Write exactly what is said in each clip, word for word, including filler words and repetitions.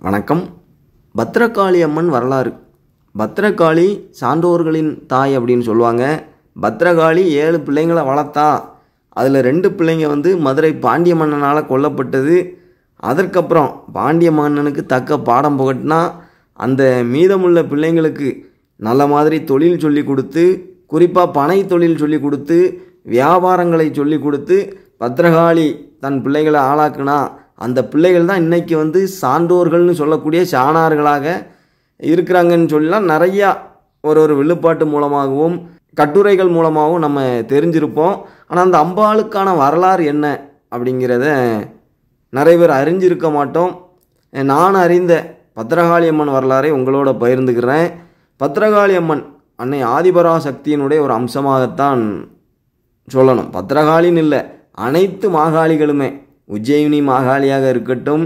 வணக்கம். பத்ரகாளி அம்மன் வரலாறு. பத்ரகாளி சான்றோர்களின் தாய் அப்படின்னு சொல்லுவாங்க. பத்ரகாளி ஏழு பிள்ளைங்களை வளர்த்தா. அதில் ரெண்டு பிள்ளைங்க வந்து மதுரை பாண்டிய மன்னனால் கொல்லப்பட்டது. அதற்கப்புறம் பாண்டிய மன்னனுக்கு தக்க பாடம் புகட்டினா அந்த மீதமுள்ள பிள்ளைங்களுக்கு நல்ல மாதிரி தொழில் சொல்லி கொடுத்து, குறிப்பாக பனை தொழில் சொல்லி கொடுத்து, வியாபாரங்களை சொல்லி கொடுத்து பத்ரகாளி தன் பிள்ளைகளை ஆளாக்குனா அந்த பிள்ளைகள் தான் இன்றைக்கி வந்து சான்றோர்கள்னு சொல்லக்கூடிய சாணார்களாக இருக்கிறாங்கன்னு சொல்லலாம். நிறையா ஒரு ஒரு வில்லுப்பாட்டு மூலமாகவும் கட்டுரைகள் மூலமாகவும் நம்ம தெரிஞ்சிருப்போம். ஆனால் அந்த அம்பாளுக்கான வரலாறு என்ன அப்படிங்கிறத நிறைய பேர் அறிஞ்சிருக்க மாட்டோம். நான் அறிந்த பத்ரகாளி அம்மன் வரலாறை உங்களோட பகிர்ந்துக்கிறேன். பத்ரகாளி அம்மன் அன்னை ஆதிபராசக்தியினுடைய ஒரு அம்சமாகத்தான் சொல்லணும். பத்ரகாளின்னு இல்லை, அனைத்து மாகாளிகளுமே, உஜ்ஜயினி மாகாளியாக இருக்கட்டும்,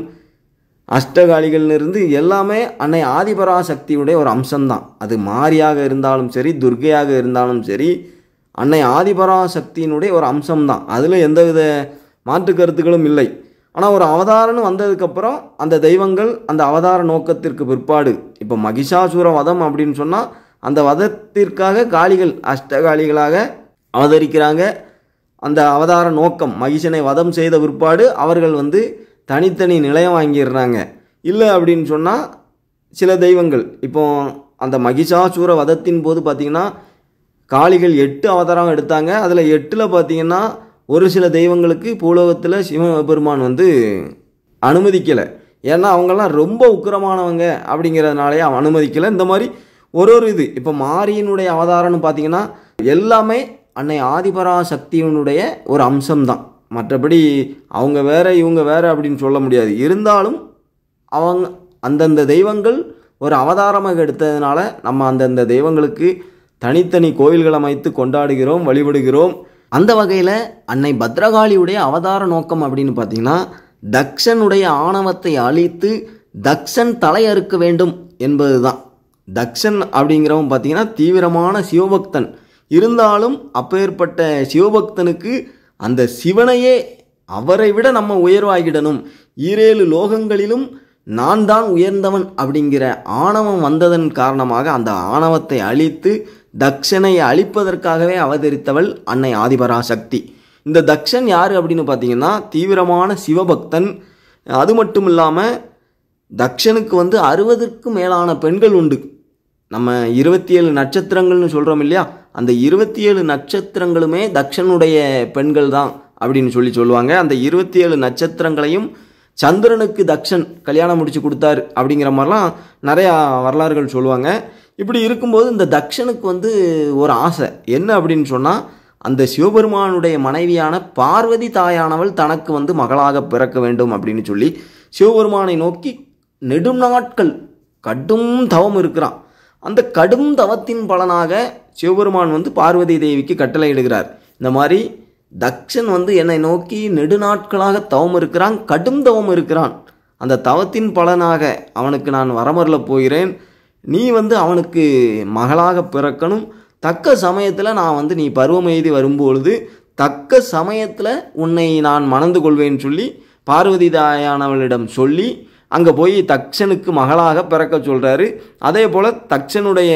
அஷ்டகாளிகள்லேருந்து எல்லாமே அன்னை ஆதிபராசக்தியுடைய ஒரு அம்சம்தான். அது மாரியாக இருந்தாலும் சரி, துர்க்கையாக இருந்தாலும் சரி, அன்னை ஆதிபராசக்தியினுடைய ஒரு அம்சம்தான். அதில் எந்தவித மாற்று கருத்துக்களும் இல்லை. ஆனால் ஒரு அவதாரம்னு வந்ததுக்கப்புறம் அந்த தெய்வங்கள் அந்த அவதார நோக்கத்திற்கு பிற்பாடு, இப்போ மகிஷாசுர வதம் அப்படின்னு சொன்னால் அந்த வதத்திற்காக காளிகள் அஷ்டகாளிகளாக அவதரிக்கிறாங்க. அந்த அவதார நோக்கம் மகிஷனை வதம் செய்த பிற்பாடு அவர்கள் வந்து தனித்தனி நிலையம் வாங்கிடுறாங்க. இல்லை அப்படின்னு சொன்னால் சில தெய்வங்கள், இப்போ அந்த மகிஷாசுர வதத்தின் போது பார்த்திங்கன்னா காளிகள் எட்டு அவதாரம் எடுத்தாங்க. அதில் எட்டில் பார்த்திங்கன்னா ஒரு சில தெய்வங்களுக்கு பூலோகத்தில் சிவபெருமான் வந்து அனுமதிக்கலை. ஏன்னா அவங்கெல்லாம் ரொம்ப உக்கிரமானவங்க அப்படிங்கிறதுனாலே அவன் அனுமதிக்கலை. இந்த மாதிரி ஒரு ஒரு இது இப்போ மாரியினுடைய அவதாரம்னு பார்த்திங்கன்னா எல்லாமே அன்னை ஆதிபராசக்தியினுடைய ஒரு அம்சம்தான். மற்றபடி அவங்க வேற இவங்க வேற அப்படின்னு சொல்ல முடியாது. இருந்தாலும் அவங்க அந்தந்த தெய்வங்கள் ஒரு அவதாரமாக எடுத்ததுனால நம்ம அந்தந்த தெய்வங்களுக்கு தனித்தனி கோயில்கள் அமைத்து கொண்டாடுகிறோம், வழிபடுகிறோம். அந்த வகையில் அன்னை பத்ரகாளியுடைய அவதார நோக்கம் அப்படின்னு பார்த்தீங்கன்னா தக்ஷனுடைய ஆணவத்தை அழித்து தக்ஷன் தலையறுக்க வேண்டும் என்பது தான். தக்ஷன் அப்படிங்கிறவன் பார்த்தீங்கன்னா தீவிரமான சிவபக்தன். இருந்தாலும் அப்பேற்பட்ட சிவபக்தனுக்கு அந்த சிவனையே அவரை விட நம்ம உயர்வாகிடணும், ஈரேழு லோகங்களிலும் நான் தான் உயர்ந்தவன் அப்படிங்கிற ஆணவம் வந்ததன் காரணமாக அந்த ஆணவத்தை அழித்து தக்ஷனை அழிப்பதற்காகவே அவதரித்தவள் அன்னை ஆதிபராசக்தி. இந்த தக்ஷன் யார் அப்படின்னு பார்த்தீங்கன்னா தீவிரமான சிவபக்தன். அது மட்டும் இல்லாமல் தக்ஷனுக்கு வந்து அறுபதுக்கும் மேலான பெண்கள் உண்டு. நம்ம இருபத்தி ஏழு நட்சத்திரங்கள்னு சொல்கிறோம் இல்லையா, அந்த இருபத்தி ஏழு நட்சத்திரங்களுமே தக்ஷனுடைய பெண்கள் தான் அப்படின்னு சொல்லி சொல்லுவாங்க. அந்த இருபத்தி ஏழு நட்சத்திரங்களையும் சந்திரனுக்கு தக்ஷன் கல்யாணம் முடிச்சு கொடுத்தாரு அப்படிங்கிற மாதிரிலாம் நிறையா வரலாறுகள் சொல்லுவாங்க. இப்படி இருக்கும்போது இந்த தக்ஷனுக்கு வந்து ஒரு ஆசை என்ன அப்படின்னு சொன்னால், அந்த சிவபெருமானுடைய மனைவியான பார்வதி தாயானவள் தனக்கு வந்து மகளாக பிறக்க வேண்டும் அப்படின்னு சொல்லி சிவபெருமானை நோக்கி நெடும் நாட்கள் கடும் தவம் இருக்கிறான். அந்த கடும் தவத்தின் பலனாக சிவபெருமான் வந்து பார்வதி தேவிக்கு கட்டளை இடுகிறார். இந்த மாதிரி தக்ஷன் வந்து என்னை நோக்கி நெடுநாட்களாக தவம் இருக்கிறான், கடும் தவம் இருக்கிறான். அந்த தவத்தின் பலனாக அவனுக்கு நான் வரமருளப் போகிறேன். நீ வந்து அவனுக்கு மகளாக பிறக்கணும். தக்க சமயத்தில் நான் வந்து நீ பருவம் எய்தி வரும்பொழுது தக்க சமயத்தில் உன்னை நான் மணந்து கொள்வேன்னு சொல்லி பார்வதி தாயானவளிடம் சொல்லி அங்கே போய் தக்ஷனுக்கு மகளாக பிறக்க சொல்கிறாரு. அதே போல் தக்ஷனுடைய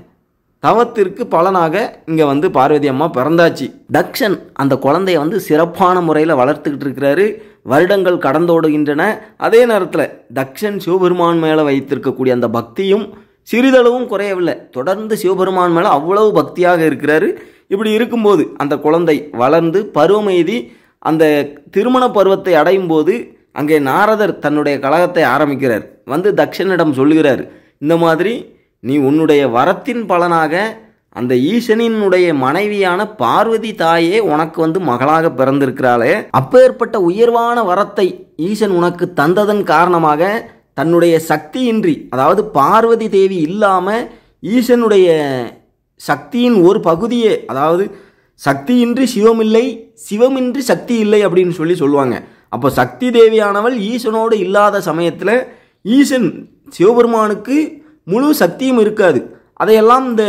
தவத்திற்கு பலனாக இங்கே வந்து பார்வதி அம்மா பிறந்தாச்சு. தக்ஷன் அந்த குழந்தைய வந்து சிறப்பான முறையில் வளர்த்துக்கிட்டு இருக்கிறாரு. வருடங்கள் கடந்தோடுகின்றன. அதே நேரத்தில் தக்ஷன் சிவபெருமான் மேலே வைத்திருக்கக்கூடிய அந்த பக்தியும் சிறிதளவும் குறையவில்லை. தொடர்ந்து சிவபெருமான் மேலே அவ்வளவு பக்தியாக இருக்கிறாரு. இப்படி இருக்கும்போது அந்த குழந்தை வளர்ந்து பருவமெய்தி அந்த திருமண பருவத்தை அடையும் போது அங்கே நாரதர் தன்னுடைய கலகத்தை ஆரம்பிக்கிறார். வந்து தக்ஷனிடம் சொல்லுகிறார், இந்த மாதிரி நீ உன்னுடைய வரத்தின் பலனாக அந்த ஈசனினுடைய மனைவியான பார்வதி தாயே உனக்கு வந்து மகளாக பிறந்திருக்கிறாளே, அப்பேற்பட்ட உயர்வான வரத்தை ஈசன் உனக்கு தந்ததன் காரணமாக தன்னுடைய சக்தியின்றி, அதாவது பார்வதி தேவி இல்லாமல் ஈசனுடைய சக்தியின் ஒரு பகுதியே, அதாவது சக்தியின்றி சிவமில்லை, சிவமின்றி சக்தி இல்லை அப்படின்னு சொல்லி சொல்லுவாங்க. அப்போ சக்தி தேவியானவள் ஈசனோடு இல்லாத சமயத்தில் ஈசன் சிவபெருமானுக்கு முழு சக்தியும் இருக்காது. அதையெல்லாம் இந்த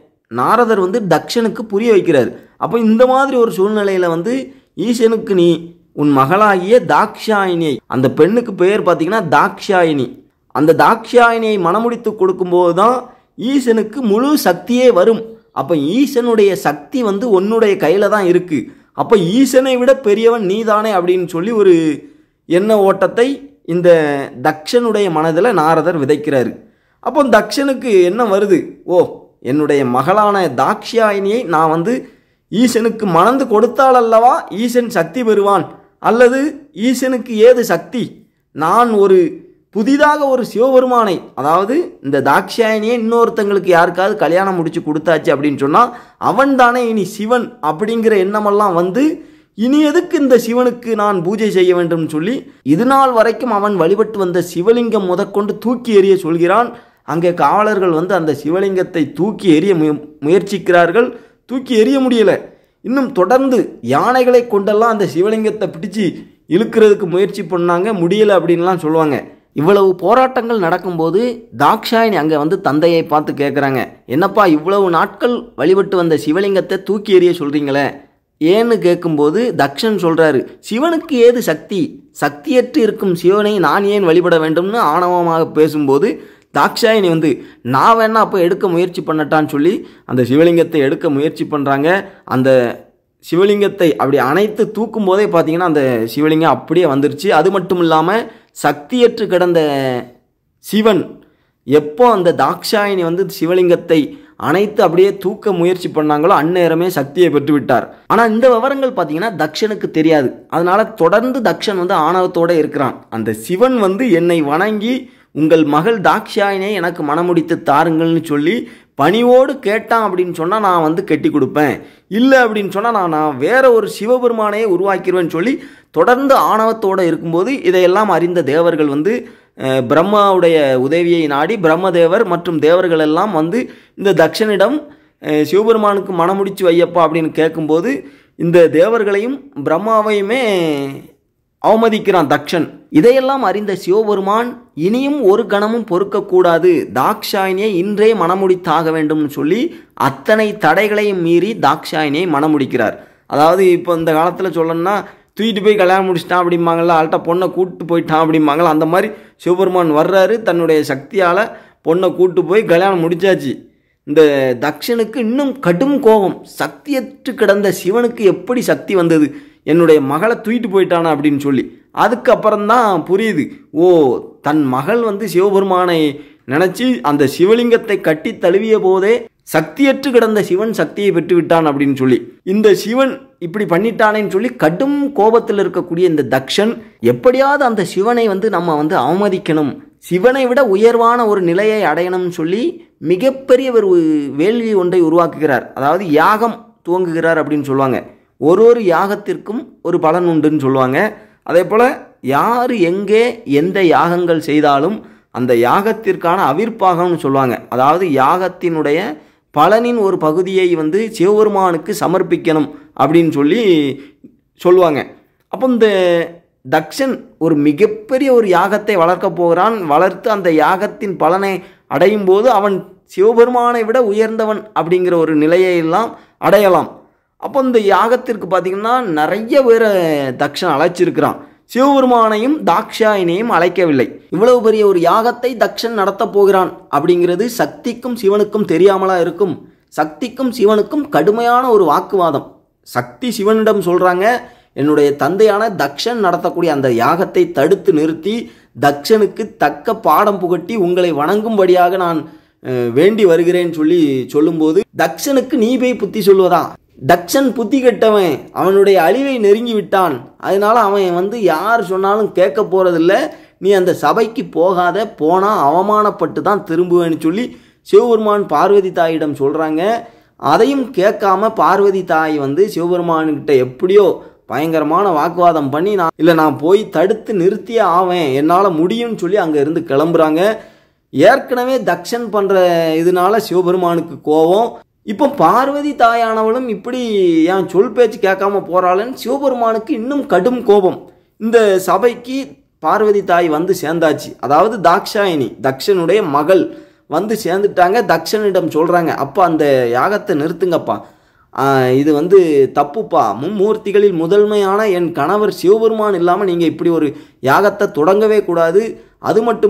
நாரதர் வந்து தக்ஷனுக்கு புரிய வைக்கிறார். அப்போ இந்த மாதிரி ஒரு சூழ்நிலையில் வந்து ஈசனுக்கு நீ உன் மகளாகிய தாக்ஷாயினியை, அந்த பெண்ணுக்கு பெயர் பார்த்தீங்கன்னா தாக்ஷாயினி, அந்த தாக்ஷாயணியை மணமுடித்து கொடுக்கும்போது தான் ஈசனுக்கு முழு சக்தியே வரும். அப்போ ஈசனுடைய சக்தி வந்து உன்னுடைய கையில் தான் இருக்குது. அப்போ ஈசனை விட பெரியவன் நீதானே அப்படின்னு சொல்லி ஒரு எண்ண ஓட்டத்தை இந்த தக்ஷனுடைய மனதில் நாரதர் விதைக்கிறாரு. அப்போ தக்ஷனுக்கு என்ன வருது, ஓ என்னுடைய மகளான தாக்ஷாயினியை நான் வந்து ஈசனுக்கு மணந்து கொடுத்தால் அல்லவா ஈசன் சக்தி பெறுவான், அல்லது ஈசனுக்கு ஏது சக்தி, நான் ஒரு புதிதாக ஒரு சிவபெருமானை, அதாவது இந்த தாக்ஷாயணியை இன்னொருத்தங்களுக்கு யாருக்காவது கல்யாணம் முடிச்சு கொடுத்தாச்சு அப்படின்னு சொன்னால் அவன் தானே இனி சிவன் அப்படிங்கிற எண்ணமெல்லாம் வந்து இனி எதுக்கு இந்த சிவனுக்கு நான் பூஜை செய்ய வேண்டும் சொல்லி இது நாள் வரைக்கும் அவன் வழிபட்டு வந்த சிவலிங்கம் முதற்கொண்டு தூக்கி எறிய சொல்கிறான். அங்கே காவலர்கள் வந்து அந்த சிவலிங்கத்தை தூக்கி எறிய முயற்சிக்கிறார்கள். தூக்கி எறிய முடியலை. இன்னும் தொடர்ந்து யானைகளை கொண்டெல்லாம் அந்த சிவலிங்கத்தை பிடிச்சி இழுக்கிறதுக்கு முயற்சி பண்ணாங்க, முடியலை அப்படின்லாம் சொல்லுவாங்க. இவ்வளவு போராட்டங்கள் நடக்கும்போது தாக்ஷாயணி அங்கே வந்து தந்தையை பார்த்து கேட்குறாங்க, என்னப்பா இவ்வளவு நாட்கள் வழிபட்டு வந்த சிவலிங்கத்தை தூக்கி எறிய சொல்கிறீங்களே ஏன்னு கேட்கும்போது தக்ஷன் சொல்கிறாரு, சிவனுக்கு ஏது சக்தி, சக்தியற்று இருக்கும் சிவனை நான் ஏன் வழிபட வேண்டும்னு ஆணவமாக பேசும்போது தாக்ஷாயணி வந்து நான் வேணா அப்போ எடுக்க முயற்சி பண்ணட்டான்னு சொல்லி அந்த சிவலிங்கத்தை எடுக்க முயற்சி பண்ணுறாங்க. அந்த சிவலிங்கத்தை அப்படி அணைத்து தூக்கும் போதே பார்த்தீங்கன்னா அந்த சிவலிங்கம் அப்படியே வந்துருச்சு. அது மட்டும் இல்லாமல் சக்தியற்று கிடந்த சிவன் எப்போ அந்த தாக்ஷாயணி வந்து சிவலிங்கத்தை அனைத்து அப்படியே தூக்க முயற்சி பண்ணாங்களோ அந்நேரமே சக்தியை பெற்று விட்டார். ஆனால் இந்த விவரங்கள் பார்த்தீங்கன்னா தக்ஷனுக்கு தெரியாது. அதனால தொடர்ந்து தக்ஷன் வந்து ஆணவத்தோடு இருக்கிறான். அந்த சிவன் வந்து என்னை வணங்கி உங்கள் மகள் தாக்ஷாயணியை எனக்கு மணமுடித்து தாருங்கள்னு சொல்லி பணிவோடு கேட்டான் அப்படின்னு சொன்னால் நான் வந்து கெட்டி கொடுப்பேன், இல்லை அப்படின்னு சொன்னால் நான் நான் வேற ஒரு சிவபெருமானையே உருவாக்கிடுவேன்னு சொல்லி தொடர்ந்து ஆணவத்தோடு இருக்கும்போது இதையெல்லாம் அறிந்த தேவர்கள் வந்து பிரம்மாவுடைய உதவியை நாடி பிரம்மதேவர் மற்றும் தேவர்கள் எல்லாம் வந்து இந்த தக்ஷனிடம் சிவபெருமானுக்கு மணமுடிச்சு வையப்பா அப்படின்னு கேட்கும்போது இந்த தேவர்களையும் பிரம்மாவையுமே அவமதிக்கிறான் தக்ஷன். இதையெல்லாம் அறிந்த சிவபெருமான் இனியும் ஒரு கணமும் பொறுக்கக்கூடாது, தாக்ஷாயணியை இன்றே மணமுடித்தாக வேண்டும்னு சொல்லி அத்தனை தடைகளையும் மீறி தாக்ஷாயணியை மணமுடிக்கிறார். அதாவது இப்போ இந்த காலத்தில் சொல்லணும்னா தூக்கிட்டு போய் கல்யாணம் முடிச்சிட்டான் அப்படிம்பாங்கள்ல, ஆள்கிட்ட பொண்ணை கூப்பிட்டு போயிட்டான் அப்படிம்பாங்களா, அந்த மாதிரி சிவபெருமான் வர்றாரு, தன்னுடைய சக்தியால் பொண்ணை கூப்பிட்டு போய் கல்யாணம் முடிச்சாச்சு. இந்த தக்ஷனுக்கு இன்னும் கடும் கோபம், சக்தியற்று கிடந்த சிவனுக்கு எப்படி சக்தி வந்தது, என்னுடைய மகளை தூக்கிட்டு போயிட்டானா அப்படின்னு சொல்லி. அதுக்கப்புறம்தான் புரியுது, ஓ தன் மகள் வந்து சிவபெருமானை நினச்சி அந்த சிவலிங்கத்தை கட்டி தழுவிய போதே சக்தியற்று கிடந்த சிவன் சக்தியை பெற்று விட்டான் அப்படின்னு சொல்லி இந்த சிவன் இப்படி பண்ணிட்டானேன்னு சொல்லி கடும் கோபத்தில் இருக்கக்கூடிய இந்த தக்ஷன் எப்படியாவது அந்த சிவனை வந்து நம்ம வந்து அவமதிக்கணும், சிவனை விட உயர்வான ஒரு நிலையை அடையணும்னு சொல்லி மிகப்பெரிய ஒரு வேள்வி ஒன்றை உருவாக்குகிறார். அதாவது யாகம் துவங்குகிறார் அப்படின்னு சொல்லுவாங்க. ஒரு ஒரு யாகத்திற்கும் ஒரு பலன் உண்டுன்னு சொல்லுவாங்க. அதே போல் யார் எங்கே எந்த யாகங்கள் செய்தாலும் அந்த யாகத்திற்கான அவிர்ப்பாகம்னு சொல்லுவாங்க. அதாவது யாகத்தினுடைய பலனின் ஒரு பகுதியை வந்து சிவபெருமானுக்கு சமர்ப்பிக்கணும் அப்படின்னு சொல்லி சொல்லுவாங்க. அப்போ இந்த தக்ஷன் ஒரு மிகப்பெரிய ஒரு யாகத்தை வளர்க்க போகிறான். வளர்த்து அந்த யாகத்தின் பலனை அடையும் போது அவன் சிவபெருமானை விட உயர்ந்தவன் அப்படிங்கிற ஒரு நிலையெல்லாம் அடையலாம். அப்போ இந்த யாகத்திற்கு பார்த்திங்கன்னா நிறைய பேரை தக்ஷன் அழைச்சிருக்கிறான். சிவபெருமானையும் தாக்ஷாயணியையும் அழைக்கவில்லை. இவ்வளவு பெரிய ஒரு யாகத்தை தக்ஷன் நடத்த போகிறான் அப்படிங்கிறது சக்திக்கும் சிவனுக்கும் தெரியாமலா இருக்கும். சக்திக்கும் சிவனுக்கும் கடுமையான ஒரு வாக்குவாதம். சக்தி சிவனிடம் சொல்கிறாங்க, என்னுடைய தந்தையான தக்ஷன் நடத்தக்கூடிய அந்த யாகத்தை தடுத்து நிறுத்தி தக்ஷனுக்கு தக்க பாடம் புகட்டி உங்களை வணங்கும்படியாக நான் வேண்டி வருகிறேன்னு சொல்லி சொல்லும்போது தக்ஷனுக்கு நீ போய் புத்தி சொல்வதா, தக்ஷன் புத்தி கெட்டவன், அவனுடைய அழிவை நெருங்கி விட்டான், அதனால அவன் வந்து யார் சொன்னாலும் கேட்க போகிறதில்ல, நீ அந்த சபைக்கு போகாத, போனால் அவமானப்பட்டு தான் திரும்புவேன்னு சொல்லி சிவபெருமான் பார்வதி தாயிடம் சொல்கிறாங்க. அதையும் கேட்காம பார்வதி தாய் வந்து சிவபெருமான்கிட்ட எப்படியோ பயங்கரமான வாக்குவாதம் பண்ணி நான் இல்லை நான் போய் தடுத்து நிறுத்தியே ஆவேன், என்னால் முடியும்னு சொல்லி அங்கே இருந்து கிளம்புறாங்க. ஏற்கனவே தக்ஷன் பண்ணுற இதனால சிவபெருமானுக்கு கோபம். இப்போ பார்வதி தாயானவளும் இப்படி என் சொல் பேச்சு கேட்காம போகிறாள்னு சிவபெருமானுக்கு இன்னும் கடும் கோபம். இந்த சபைக்கு பார்வதி தாய் வந்து சேர்ந்தாச்சு. அதாவது தாக்ஷாயினி தக்ஷனுடைய மகள் வந்து சேர்ந்துட்டாங்க. தக்ஷனிடம் சொல்கிறாங்க, அப்பா அந்த யாகத்தை நிறுத்துங்கப்பா, இது வந்து தப்புப்பா, மும்மூர்த்திகளில் முதன்மையான என் கணவர் சிவபெருமான் இல்லாமல் நீங்கள் இப்படி ஒரு யாகத்தை தொடங்கவே கூடாது. அது மட்டும் இல்லாமல்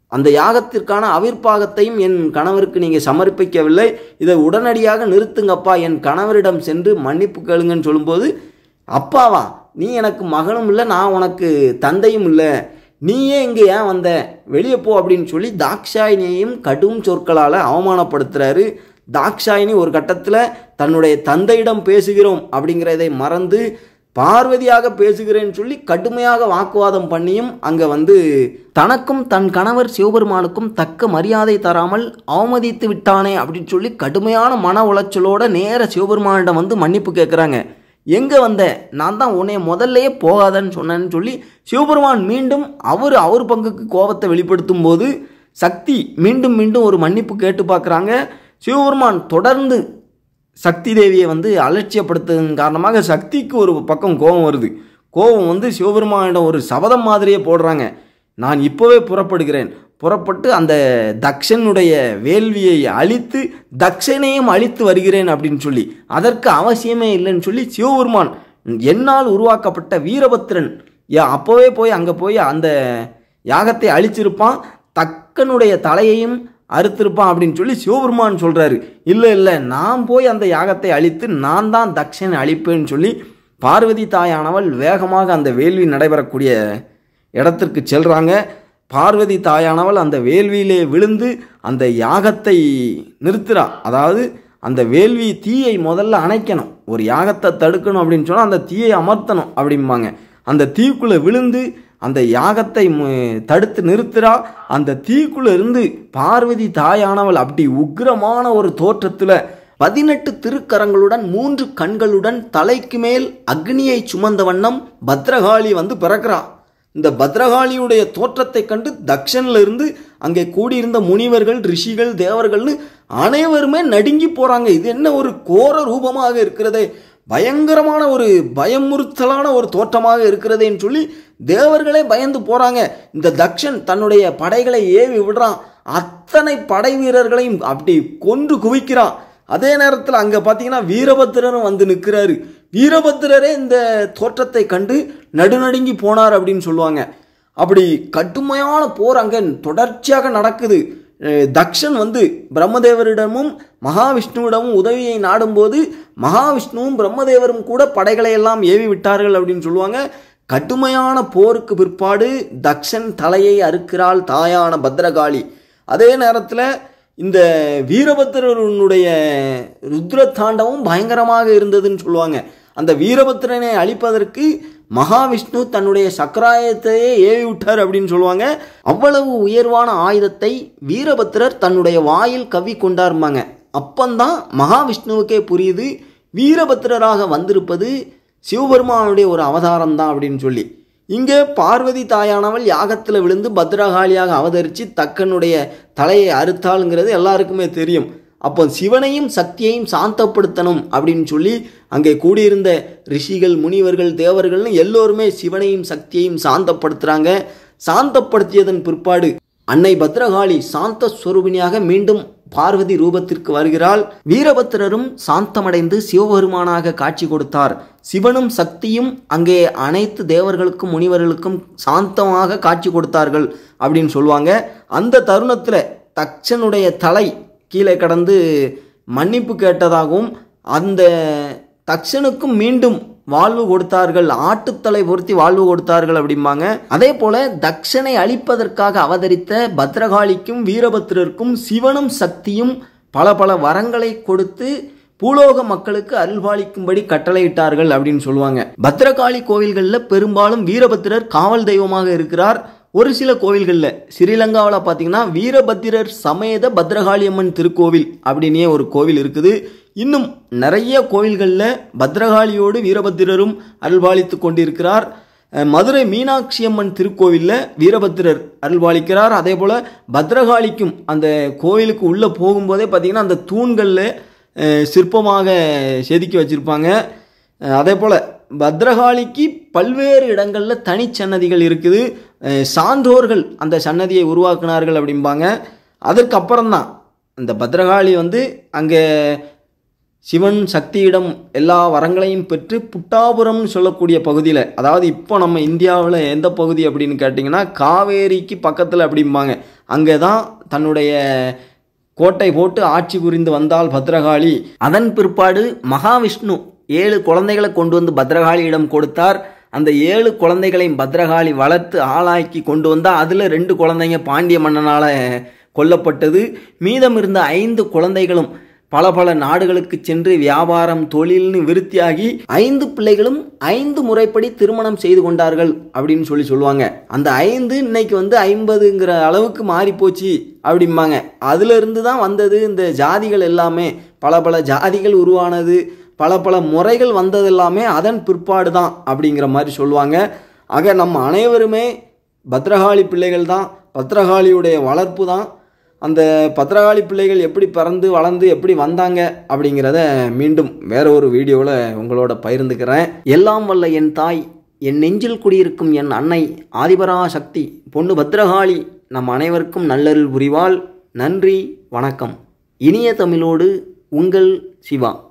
அந்த யாகத்திற்கான அவிர்ப்பாகத்தையும் என் கணவருக்கு நீங்கள் சமர்ப்பிக்கவில்லை, இதை உடனடியாக நிறுத்துங்கப்பா, என் கணவரிடம் சென்று மன்னிப்பு கேளுங்கன்னு சொல்லும்போது, அப்பாவா, நீ எனக்கு மகனும் இல்லை, நான் உனக்கு தந்தையும் இல்லை, நீயே இங்கே ஏன் வந்த, வெளியே போ அப்படின்னு சொல்லி தாக்ஷாயினியையும் கடும் சொற்களால் அவமானப்படுத்துகிறாரு. தாக்ஷாயினி ஒரு கட்டத்தில் தன்னுடைய தந்தையிடம் பேசுகிறோம் அப்படிங்கிறதை மறந்து பார்வதியாக பேசுகிறேன்னு சொல்லி கடுமையாக வாக்குவாதம் பண்ணியும் அங்கே வந்து தனக்கும் தன் கணவர் சிவபெருமானுக்கும் தக்க மரியாதை தராமல் அவமதித்து விட்டானே அப்படின்னு சொல்லி கடுமையான மன உளைச்சலோட நேர சிவபெருமானிடம் வந்து மன்னிப்பு கேட்குறாங்க. எங்கே வந்த, நான் தான் உன்னைய முதல்லையே போகாதன்னு சொன்னேன்னு சொல்லி சிவபெருமான் மீண்டும் அவர் அவர் பங்குக்கு கோபத்தை வெளிப்படுத்தும் போது சக்தி மீண்டும் மீண்டும் ஒரு மன்னிப்பு கேட்டு பார்க்குறாங்க. சிவபெருமான் தொடர்ந்து சக்தி தேவியை வந்து அலட்சியப்படுத்துவதன் காரணமாக சக்திக்கு ஒரு பக்கம் கோபம் வருது. கோபம் வந்து சிவபெருமானிடம் ஒரு சபதம் மாதிரியே போடுறாங்க. நான் இப்போவே புறப்படுகிறேன், புறப்பட்டு அந்த தக்ஷனுடைய வேள்வியை அழித்து தக்ஷனையும் அழித்து வருகிறேன் அப்படின்னு சொல்லி, அதற்கு அவசியமே இல்லைன்னு சொல்லி சிவபெருமான் என்னால் உருவாக்கப்பட்ட வீரபத்திரன் அப்போவே போய் அங்கே போய் அந்த யாகத்தை அழிச்சிருப்பான், தக்கனுடைய தலையையும் அறுத்திருப்பான் அப்படின்னு சொல்லி சிவபெருமான் சொல்கிறாரு. இல்லை இல்லை, நான் போய் அந்த யாகத்தை அழித்து நான் தான் தக்ஷனை அழிப்பேன்னு சொல்லி பார்வதி தாயானவள் வேகமாக அந்த வேள்வி நடைபெறக்கூடிய இடத்திற்கு செல்கிறாங்க. பார்வதி தாயானவள் அந்த வேள்வியிலே விழுந்து அந்த யாகத்தை நிறுத்துறா. அதாவது அந்த வேள்வி தீயை முதல்ல அணைக்கணும், ஒரு யாகத்தை தடுக்கணும் அப்படின்னு சொன்னால் அந்த தீயை அமர்த்தணும் அப்படிம்பாங்க. அந்த தீக்குள்ளே விழுந்து அந்த யாகத்தை தடுத்து நிறுத்துறா. அந்த தீக்குள்ளே இருந்து பார்வதி தாயானவள் அப்படி உக்கிரமான ஒரு தோற்றத்தில் பதினெட்டு திருக்கரங்களுடன் மூன்று கண்களுடன் தலைக்கு மேல் அக்னியை சுமந்த வண்ணம் பத்ரகாளி வந்து பிறக்கிறா. இந்த பத்ரகாளியுடைய தோற்றத்தை கண்டு தக்ஷன்ல இருந்து அங்கே கூடியிருந்த முனிவர்கள், ரிஷிகள், தேவர்கள்னு அனைவருமே நடுங்கி போகிறாங்க. இது என்ன ஒரு கோர ரூபமாக இருக்கிறதே, பயங்கரமான ஒரு பயமுறுத்தலான ஒரு தோற்றமாக இருக்கிறதேன்னு சொல்லி தேவர்களே பயந்து போகிறாங்க. இந்த தக்ஷன் தன்னுடைய படைகளை ஏவி விடுறான், அத்தனை படை வீரர்களையும் அப்படி கொன்று குவிக்கிறான். அதே நேரத்தில் அங்கே பார்த்தீங்கன்னா வீரபத்திரரும் வந்து நிற்கிறாரு. வீரபத்திரரே இந்த தோற்றத்தை கண்டு நடுநடுங்கி போனார் அப்படின்னு சொல்லுவாங்க. அப்படி கடுமையான போர் அங்கே தொடர்ச்சியாக நடக்குது. தக்ஷன் வந்து பிரம்மதேவரிடமும் மகாவிஷ்ணுவிடமும் உதவியை நாடும்போது மகாவிஷ்ணுவும் பிரம்மதேவரும் கூட படைகளை எல்லாம் ஏவி விட்டார்கள் அப்படின்னு சொல்லுவாங்க. கடுமையான போருக்கு பிற்பாடு தக்ஷன் தலையை அறுக்கிறாள் தாயான பத்ரகாளி. அதே நேரத்தில் இந்த வீரபத்திரனுடைய ருத்ர தாண்டவம் பயங்கரமாக இருந்ததுன்னு சொல்லுவாங்க. அந்த வீரபத்திரனை அழிப்பதற்கு மகாவிஷ்ணு தன்னுடைய சக்கராயத்தையே ஏவி விட்டார் அப்படின்னு சொல்லுவாங்க. அவ்வளவு உயர்வான ஆயுதத்தை வீரபத்திரர் தன்னுடைய வாயில் கவ்வி கொண்டாருமாங்க. அப்பந்தான் மகாவிஷ்ணுவுக்கே புரியுது வீரபத்திரராக வந்திருப்பது சிவபெருமானுடைய ஒரு அவதாரம் தான் அப்படின்னு சொல்லி. இங்கே பார்வதி தாயானவள் யாகத்தில் விழுந்து பத்ரகாளியாக அவதரித்து தக்கனுடைய தலையை அறுத்தாளுங்கிறது எல்லாருக்குமே தெரியும். அப்போ சிவனையும் சக்தியையும் சாந்தப்படுத்தணும் அப்படின்னு சொல்லி அங்கே கூடியிருந்த ரிஷிகள், முனிவர்கள், தேவர்கள்னு எல்லோருமே சிவனையும் சக்தியையும் சாந்தப்படுத்துகிறாங்க. சாந்தப்படுத்தியதன் பிற்பாடு அன்னை பத்ரகாளி சாந்த ஸ்வரூபிணியாக மீண்டும் பார்வதி ரூபத்திற்கு வருகிறாள். வீரபத்திரரும் சாந்தமடைந்து சிவபெருமானாக காட்சி கொடுத்தார். சிவனும் சக்தியும் அங்கே அனைத்து தேவர்களுக்கும் முனிவர்களுக்கும் சாந்தமாக காட்சி கொடுத்தார்கள் அப்படின்னு சொல்லுவாங்க. அந்த தருணத்தில் தக்ஷனுடைய தலை கீழே கடந்து மன்னிப்பு கேட்டதாகவும் அந்த தக்ஷனுக்கும் மீண்டும் வாழ்வு கொடுத்தார்கள், ஆட்டுத்தலை பொருத்தி வாழ்வு கொடுத்தார்கள் அப்படிம்பாங்க. அதே போல தக்ஷனை அழிப்பதற்காக அவதரித்த பத்ரகாளிக்கும் வீரபத்திரருக்கும் சிவனும் சக்தியும் பல பல வரங்களை கொடுத்து பூலோக மக்களுக்கு அருள்பாலிக்கும்படி கட்டளையிட்டார்கள் அப்படின்னு சொல்லுவாங்க. பத்ரகாளி கோவில்களில் பெரும்பாலும் வீரபத்திரர் காவல் தெய்வமாக இருக்கிறார். ஒரு சில கோவில்களில் ஸ்ரீலங்காவில் பார்த்தீங்கன்னா வீரபத்திரர் சமேத பத்ரகாளி அம்மன் திருக்கோவில் அப்படின்னே ஒரு கோவில் இருக்குது. இன்னும் நிறைய கோவில்களில் பத்ரகாளியோடு வீரபத்திரரும் அருள்பாலித்து கொண்டிருக்கிறார். மதுரை மீனாட்சி அம்மன் திருக்கோவிலில் வீரபத்திரர் அருள்பாலிக்கிறார். அதே போல் பத்ரகாளிக்கும் அந்த கோவிலுக்கு உள்ளே போகும்போதே பார்த்திங்கன்னா அந்த தூண்களில் சிற்பமாக செதுக்கி வச்சுருப்பாங்க. அதே போல் பத்ரகாளிக்கு பல்வேறு இடங்களில் தனிச்சன்னதிகள் இருக்குது. சான்றோர்கள் அந்த சன்னதியை உருவாக்கினார்கள் அப்படிம்பாங்க. அதற்கப்புறம்தான் இந்த பத்ரகாளி வந்து அங்கே சிவன் சக்தியிடம் எல்லா வரங்களையும் பெற்று புட்டாபுரம்னு சொல்லக்கூடிய பகுதியில், அதாவது இப்போ நம்ம இந்தியாவில் எந்த பகுதி அப்படின்னு கேட்டிங்கன்னா காவேரிக்கு பக்கத்தில் அப்படிம்பாங்க, அங்கே தான் தன்னுடைய கோட்டை போட்டு ஆட்சி புரிந்து வந்தால் பத்ரகாளி. அதன் பிற்பாடு மகாவிஷ்ணு ஏழு குழந்தைகளை கொண்டு வந்து பத்ரகாளியிடம் கொடுத்தார். அந்த ஏழு குழந்தைகளையும் பத்ரகாளி வளர்த்து ஆளாக்கி கொண்டு வந்தால் அதில் ரெண்டு குழந்தைங்க பாண்டிய மன்னனால் கொல்லப்பட்டது. மீதம் இருந்த ஐந்து குழந்தைகளும் பல பல நாடுகளுக்கு சென்று வியாபாரம் தொழில்னு விருத்தியாகி ஐந்து பிள்ளைகளும் ஐந்து முறைப்படி திருமணம் செய்து கொண்டார்கள் அப்படின்னு சொல்லி சொல்லுவாங்க. அந்த ஐந்து இன்னைக்கு வந்து ஐம்பதுங்கிற அளவுக்கு மாறி போச்சு அப்படிம்பாங்க. அதுல இருந்து தான் வந்தது இந்த ஜாதிகள் எல்லாமே. பல பல ஜாதிகள் உருவானது, பல பல முறைகள் வந்தது எல்லாமே அதன் பிற்பாடு தான் அப்படிங்கிற மாதிரி சொல்லுவாங்க. ஆக நம்ம அனைவருமே பத்ரகாளி பிள்ளைகள் தான், பத்ரகாளியுடைய வளர்ப்பு தான். அந்த பத்ரகாளி பிள்ளைகள் எப்படி பிறந்து வளர்ந்து எப்படி வந்தாங்க அப்படிங்கிறத மீண்டும் வேற ஒரு வீடியோவில் உங்களோட பகிர்ந்துக்கிறேன். எல்லாம் வல்ல என் தாய், என் நெஞ்சில் குடியிருக்கும் என் அன்னை ஆதிபராசக்தி பொண்ணு பத்ரகாளி நம் அனைவருக்கும் நல்லருள் புரிவாள். நன்றி, வணக்கம். இனிய தமிழோடு உங்கள் சிவா.